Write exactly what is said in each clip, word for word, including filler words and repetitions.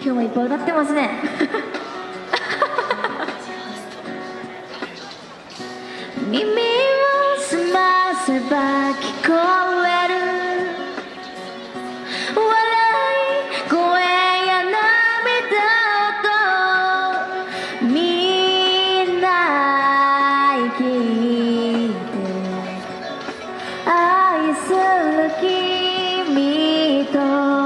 日もいっぱい歌ってますね。耳を澄ませば聞こえる笑い声や涙とみんな生きて愛する君と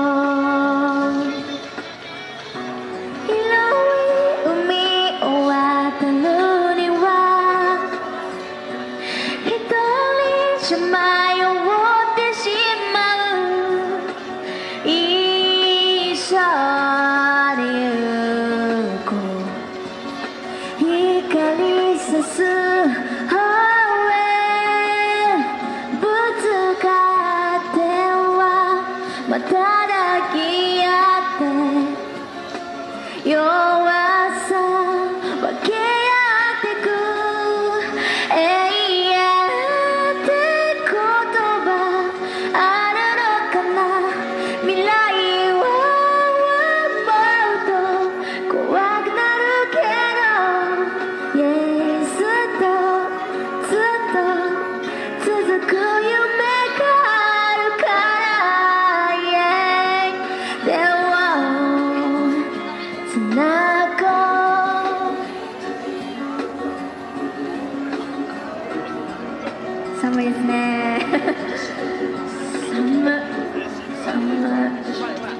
広い海を渡るには一人じゃ迷ってしまう一緒に行こう光さす方へぶつかってはまた抱き合って弱さ分け合ってく永遠って言葉あるのかな未来を思うと怖くなるけど Yeah ずっとずっと続く夢があるから Yeah 手をつなごう寒いですね寒い寒い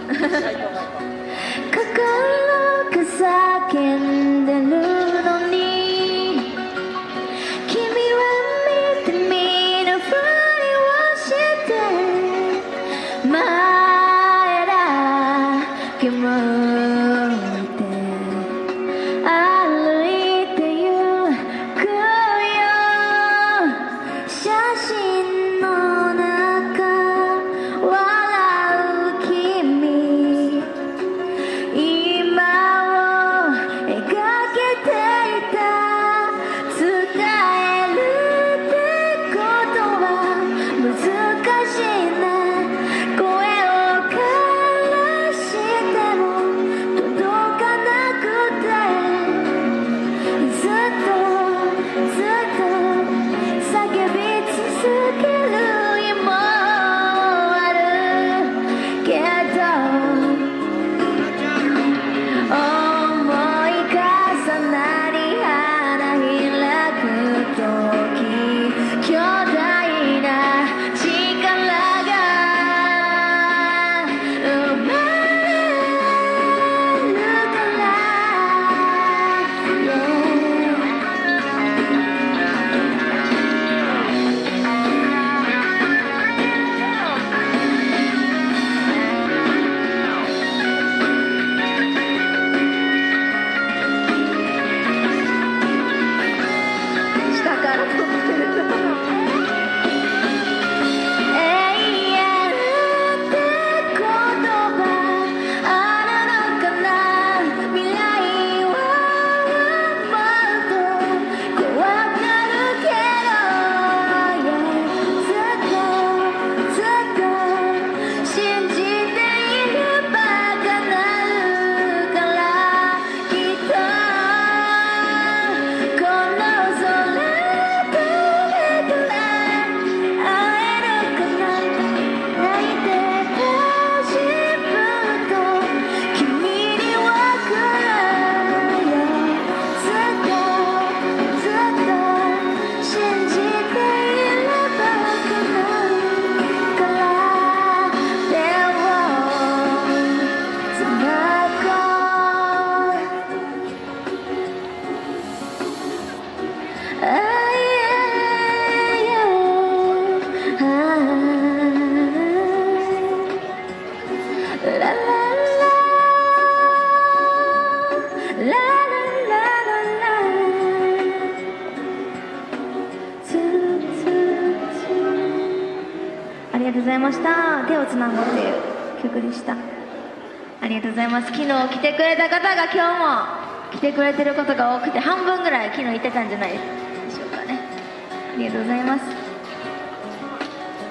心が叫んでるのに君は見て見ぬふりをして前だけ向いて歩いてゆくよ写真の中笑う君今を描けていた伝えるってことは難しいね声をからしても届かなくてずっとずっと叫び続ける日もあるけど思い重なり花開く時巨大な力が生まれるから Yeah 下から撮ってる永遠って言葉あるのかな未来を思うと怖くなるけど Yeah ずっとずっと信じていれば叶うからきっとこの空飛べたら会えるかな泣いてた自分と君にわかるよずっとずっと信じていれば叶うから手をつなごうあいやいやあラララララララツーツーツーありがとうございました。手をつなごうという曲でした。ありがとうございます。昨日来てくれた方が今日も来てくれてることが多くて半分ぐらい昨日いてたんじゃないでしょうかね。ありがとうございます。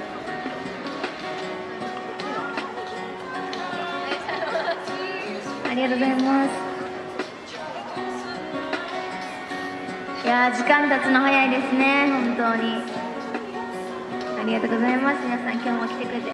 あありがとうございます。いやー、時間経つの早いですね、本当に。ありがとうございます。皆さん今日も来てくれて